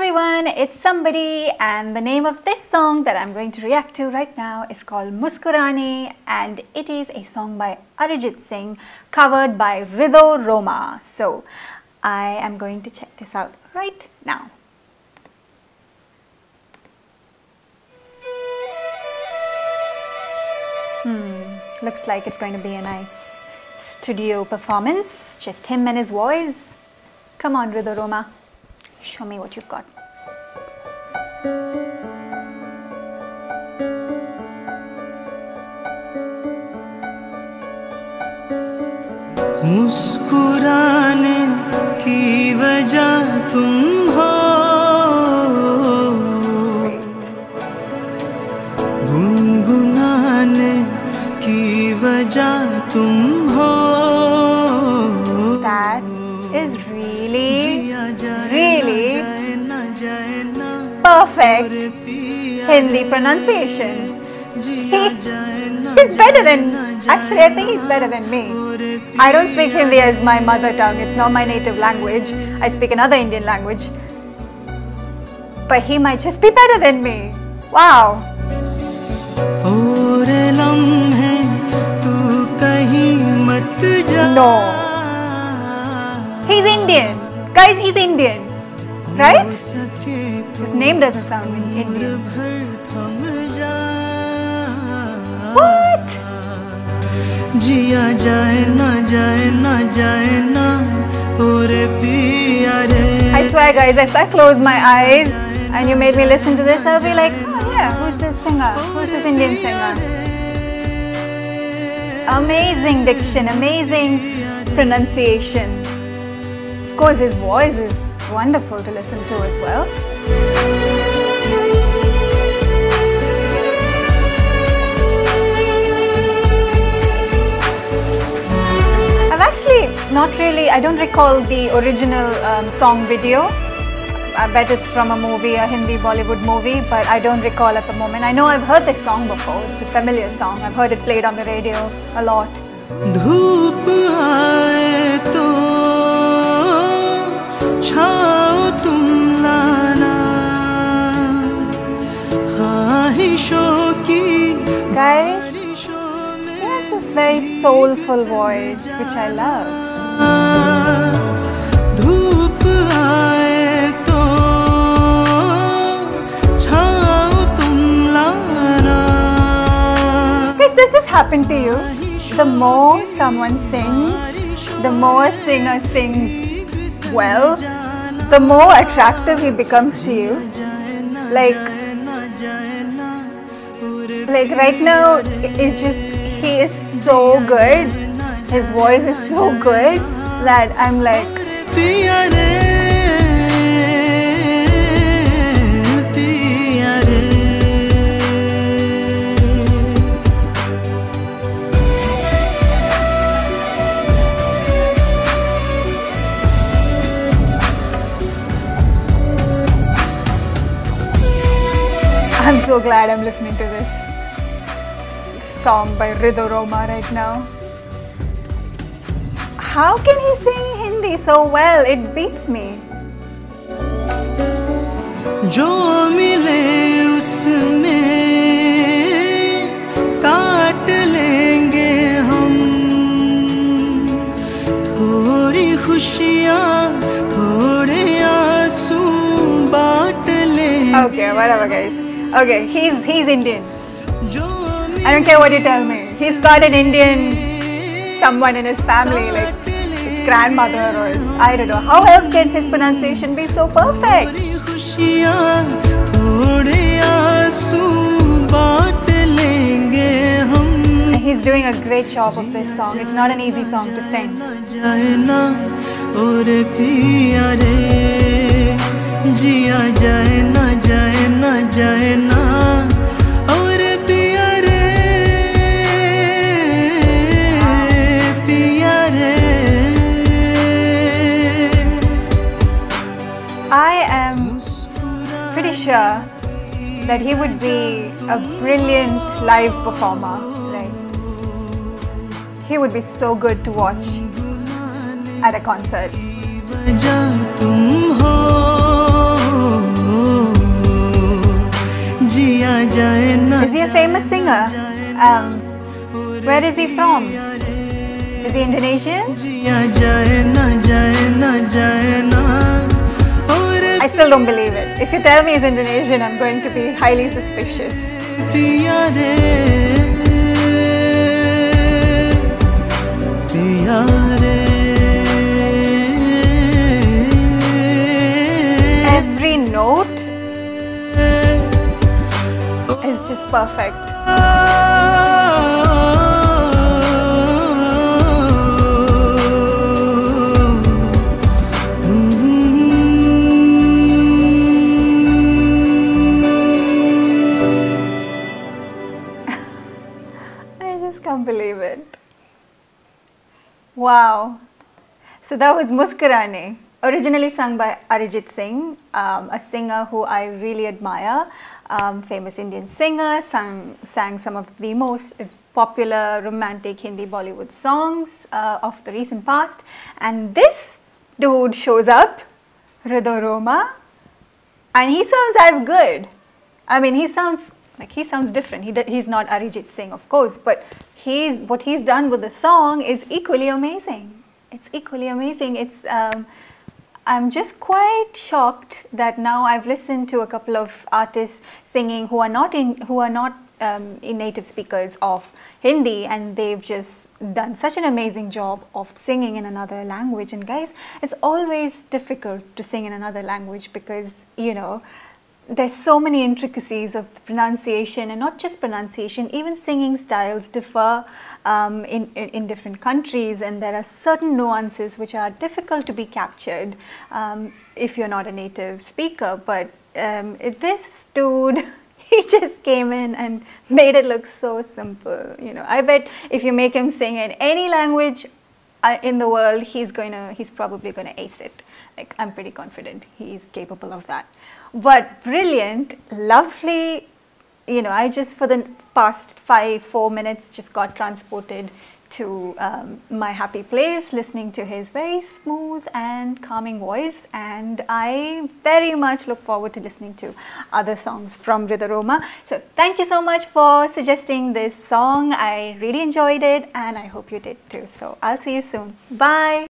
everyone, it's Somebody, and the name of this song that I'm going to react to right now is called Muskurane, and it is a song by Arijit Singh covered by Ridho Roma. So I am going to check this out right now. Looks like it's going to be a nice studio performance, just him and his voice. Come on, Ridho Roma. Show me what you've got. मुस्कुराने की वजह तुम हो, गुनगुनाने की वजह तुम हो. That is really perfect Hindi pronunciation. He's better than, actually I think he's better than me. I don't speak Hindi as my mother tongue, it's not my native language. I speak another Indian language. But he might just be better than me. Wow. No. He's Indian. Guys, he's Indian. Right? His name doesn't sound Indian. What? I swear guys, if I close my eyes and you made me listen to this, I'll be like, oh yeah, who's this singer? Who's this Indian singer? Amazing diction, amazing pronunciation. Of course, his voice is wonderful to listen to as well. I've actually not really, I don't recall the original song video. I bet it's from a movie, a Hindi Bollywood movie, but I don't recall at the moment. I know I've heard this song before, it's a familiar song. I've heard it played on the radio a lot. धूप आए तो छाओ तुम लाना, ख्वाहिशों की. Guys, he has this very soulful voice, which I love. धूप आए तो छाओ तुम लाना. Guys, does this happen to you? The more someone sings, the more a singer sings well, the more attractive he becomes to you. Like right now, it's just, he is so good, his voice is so good that I'm like, I'm so glad I'm listening to this song by Ridho Roma right now. How can he sing Hindi so well? It beats me. जो मिले उसमें काट लेंगे हम, थोड़ी खुशियाँ थोड़े आंसू बांट लेंगे. Okay, whatever guys. Okay, he's Indian. I don't care what you tell me. He's got an Indian someone in his family, like his grandmother or his, I don't know. How else can his pronunciation be so perfect? And he's doing a great job of this song. It's not an easy song to sing. जिया जाए ना जाए ना जाए ना और पिया रे पिया रे. I am pretty sure that he would be a brilliant live performer. Like, he would be so good to watch at a concert. वजह तुम हो Where is he from? Is he Indonesian? I still don't believe it. If you tell me he's Indonesian, I'm going to be highly suspicious. Every note is just perfect. Can't believe it. Wow. So that was Muskarane, originally sung by Arijit Singh, a singer who I really admire, famous Indian singer, sang some of the most popular romantic Hindi Bollywood songs of the recent past. And this dude shows up, Hriday Roma, and he sounds as good. I mean, he sounds different. He's not Arijit Singh, of course, but what he's done with the song is equally amazing. It's equally amazing. I'm just quite shocked that now I've listened to a couple of artists singing who are not native speakers of Hindi, and they've just done such an amazing job of singing in another language. And guys, it's always difficult to sing in another language because, you know, there's so many intricacies of the pronunciation, and not just pronunciation, even singing styles differ in different countries, and there are certain nuances which are difficult to be captured if you're not a native speaker. But this dude, he just came in and made it look so simple. You know, I bet if you make him sing in any language in the world, he's probably gonna ace it. Like, I'm pretty confident he's capable of that. But brilliant, lovely, you know, I just for the past 4 minutes just got transported to my happy place listening to his very smooth and calming voice, and I very much look forward to listening to other songs from Hriday Roma. So thank you so much for suggesting this song. I really enjoyed it and I hope you did too. So I'll see you soon. Bye.